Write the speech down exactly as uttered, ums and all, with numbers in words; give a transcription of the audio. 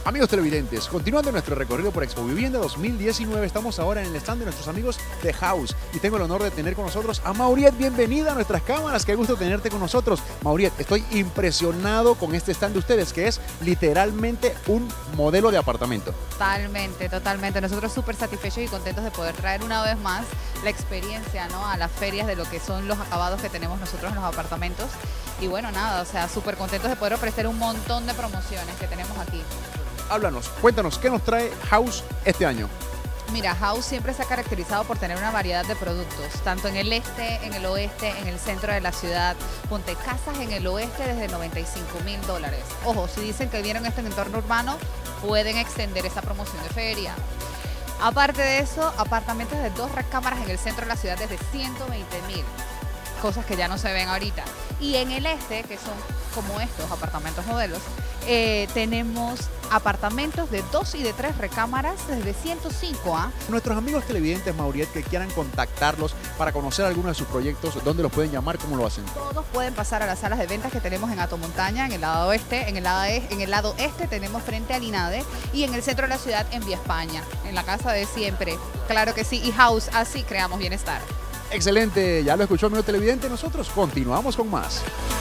Amigos televidentes, continuando nuestro recorrido por Expo Vivienda dos mil diecinueve, estamos ahora en el stand de nuestros amigos de House y tengo el honor de tener con nosotros a Mauriet. Bienvenida a nuestras cámaras, qué gusto tenerte con nosotros. Mauriet, estoy impresionado con este stand de ustedes, que es literalmente un modelo de apartamento. Totalmente, totalmente. Nosotros súper satisfechos y contentos de poder traer una vez más la experiencia, ¿no?, a las ferias de lo que son los acabados que tenemos nosotros en los apartamentos. Y bueno, nada, o sea, súper contentos de poder ofrecer un montón de promociones que tenemos aquí. Háblanos, cuéntanos, ¿qué nos trae House este año? Mira, House siempre se ha caracterizado por tener una variedad de productos, tanto en el este, en el oeste, en el centro de la ciudad. Ponte casas en el oeste desde noventa y cinco mil dólares. Ojo, si dicen que vieron esto en entorno urbano, pueden extender esa promoción de feria. Aparte de eso, apartamentos de dos recámaras en el centro de la ciudad desde ciento veinte mil. Cosas que ya no se ven ahorita. Y en el este, que son como estos apartamentos modelos, eh, tenemos apartamentos de dos y de tres recámaras desde ciento cinco. ¿ah? Nuestros amigos televidentes, Mauriet, que quieran contactarlos para conocer algunos de sus proyectos, ¿dónde los pueden llamar? ¿Cómo lo hacen? Todos pueden pasar a las salas de ventas que tenemos en Hato Montaña, en el lado oeste, en el lado, e en el lado este tenemos frente al INADE y en el centro de la ciudad en Vía España, en la casa de siempre. Claro que sí, y House, así creamos bienestar. Excelente, ya lo escuchó amigo televidente, nosotros continuamos con más.